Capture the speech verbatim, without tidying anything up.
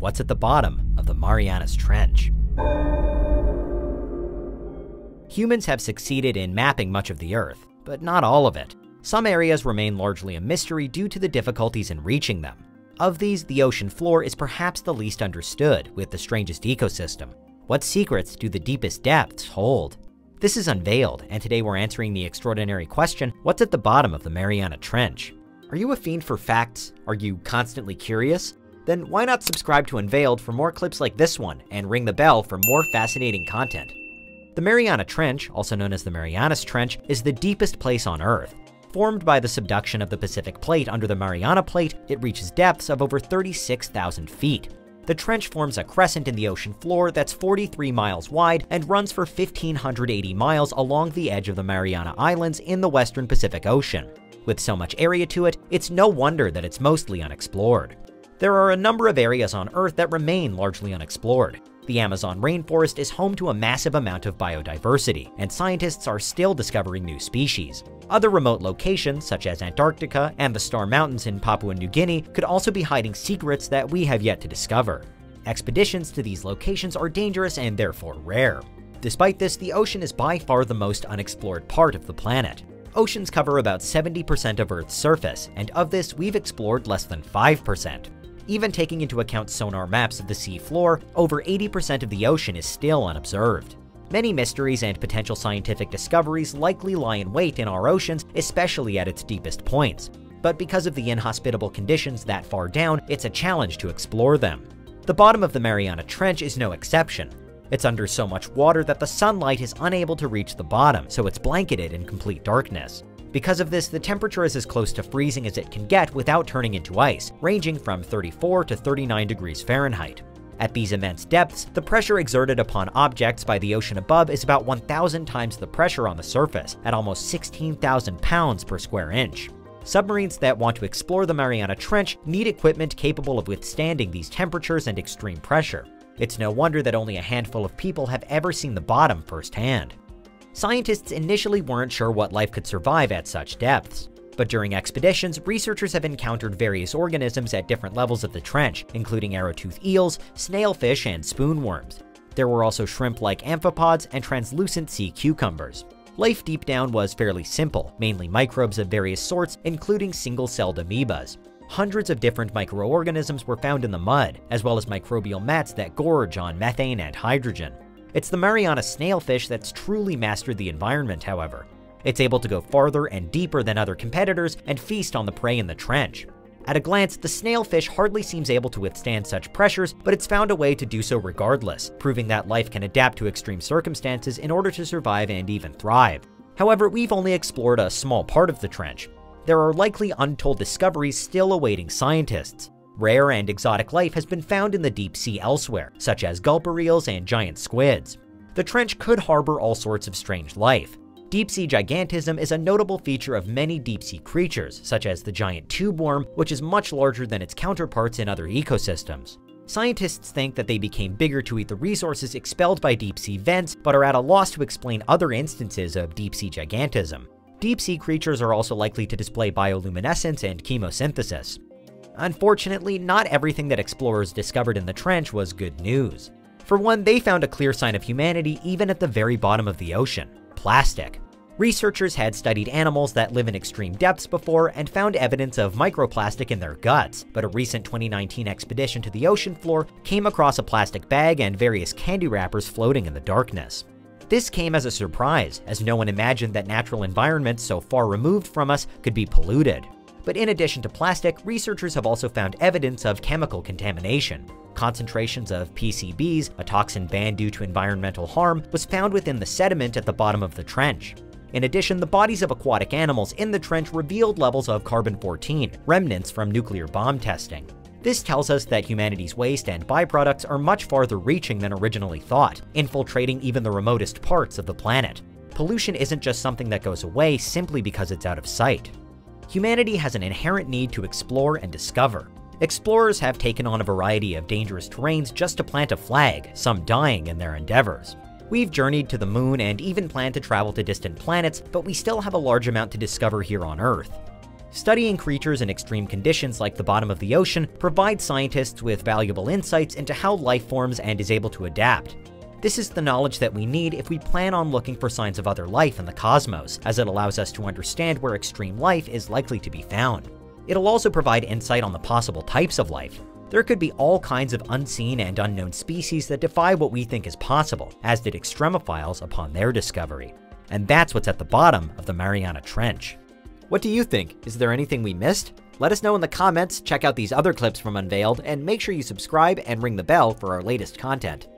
what's at the bottom of the Marianas Trench. Humans have succeeded in mapping much of the Earth, but not all of it. Some areas remain largely a mystery due to the difficulties in reaching them. Of these, the ocean floor is perhaps the least understood, with the strangest ecosystem. What secrets do the deepest depths hold? This is Unveiled, and today we're answering the extraordinary question, what's at the bottom of the Mariana Trench? Are you a fiend for facts? Are you constantly curious? Then why not subscribe to Unveiled for more clips like this one, and ring the bell for more fascinating content. The Mariana Trench, also known as the Marianas Trench, is the deepest place on Earth. Formed by the subduction of the Pacific Plate under the Mariana Plate, it reaches depths of over thirty-six thousand feet. The trench forms a crescent in the ocean floor that's forty-three miles wide and runs for one thousand five hundred eighty miles along the edge of the Mariana Islands in the western Pacific Ocean. With so much area to it, it's no wonder that it's mostly unexplored. There are a number of areas on Earth that remain largely unexplored. The Amazon rainforest is home to a massive amount of biodiversity, and scientists are still discovering new species. Other remote locations, such as Antarctica and the Star Mountains in Papua New Guinea, could also be hiding secrets that we have yet to discover. Expeditions to these locations are dangerous and therefore rare. Despite this, the ocean is by far the most unexplored part of the planet. Oceans cover about seventy percent of Earth's surface, and of this, we've explored less than five percent. Even taking into account sonar maps of the sea floor, over eighty percent of the ocean is still unobserved. Many mysteries and potential scientific discoveries likely lie in wait in our oceans, especially at its deepest points. But because of the inhospitable conditions that far down, it's a challenge to explore them. The bottom of the Mariana Trench is no exception. It's under so much water that the sunlight is unable to reach the bottom, so it's blanketed in complete darkness. Because of this, the temperature is as close to freezing as it can get without turning into ice, ranging from thirty-four to thirty-nine degrees Fahrenheit. At these immense depths, the pressure exerted upon objects by the ocean above is about one thousand times the pressure on the surface, at almost sixteen thousand pounds per square inch. Submarines that want to explore the Mariana Trench need equipment capable of withstanding these temperatures and extreme pressure. It's no wonder that only a handful of people have ever seen the bottom firsthand. Scientists initially weren't sure what life could survive at such depths. But during expeditions, researchers have encountered various organisms at different levels of the trench, including arrowtooth eels, snailfish, and spoonworms. There were also shrimp-like amphipods and translucent sea cucumbers. Life deep down was fairly simple, mainly microbes of various sorts, including single-celled amoebas. Hundreds of different microorganisms were found in the mud, as well as microbial mats that gorge on methane and hydrogen. It's the Mariana snailfish that's truly mastered the environment, however. It's able to go farther and deeper than other competitors and feast on the prey in the trench. At a glance, the snailfish hardly seems able to withstand such pressures, but it's found a way to do so regardless, proving that life can adapt to extreme circumstances in order to survive and even thrive. However, we've only explored a small part of the trench. There are likely untold discoveries still awaiting scientists. Rare and exotic life has been found in the deep sea elsewhere, such as gulper eels and giant squids. The trench could harbor all sorts of strange life. Deep-sea gigantism is a notable feature of many deep-sea creatures, such as the giant tube worm, which is much larger than its counterparts in other ecosystems. Scientists think that they became bigger to eat the resources expelled by deep-sea vents, but are at a loss to explain other instances of deep-sea gigantism. Deep-sea creatures are also likely to display bioluminescence and chemosynthesis. Unfortunately, not everything that explorers discovered in the trench was good news. For one, they found a clear sign of humanity even at the very bottom of the ocean: plastic. Researchers had studied animals that live in extreme depths before and found evidence of microplastic in their guts, but a recent twenty nineteen expedition to the ocean floor came across a plastic bag and various candy wrappers floating in the darkness. This came as a surprise, as no one imagined that natural environments so far removed from us could be polluted. But in addition to plastic, researchers have also found evidence of chemical contamination. Concentrations of P C Bs, a toxin banned due to environmental harm, was found within the sediment at the bottom of the trench. In addition, the bodies of aquatic animals in the trench revealed levels of carbon fourteen, remnants from nuclear bomb testing. This tells us that humanity's waste and byproducts are much farther reaching than originally thought, infiltrating even the remotest parts of the planet. Pollution isn't just something that goes away simply because it's out of sight. Humanity has an inherent need to explore and discover. Explorers have taken on a variety of dangerous terrains just to plant a flag, some dying in their endeavors. We've journeyed to the moon and even plan to travel to distant planets, but we still have a large amount to discover here on Earth. Studying creatures in extreme conditions like the bottom of the ocean provides scientists with valuable insights into how life forms and is able to adapt. This is the knowledge that we need if we plan on looking for signs of other life in the cosmos, as it allows us to understand where extreme life is likely to be found. It'll also provide insight on the possible types of life. There could be all kinds of unseen and unknown species that defy what we think is possible, as did extremophiles upon their discovery. And that's what's at the bottom of the Mariana Trench. What do you think? Is there anything we missed? Let us know in the comments, check out these other clips from Unveiled, and make sure you subscribe and ring the bell for our latest content.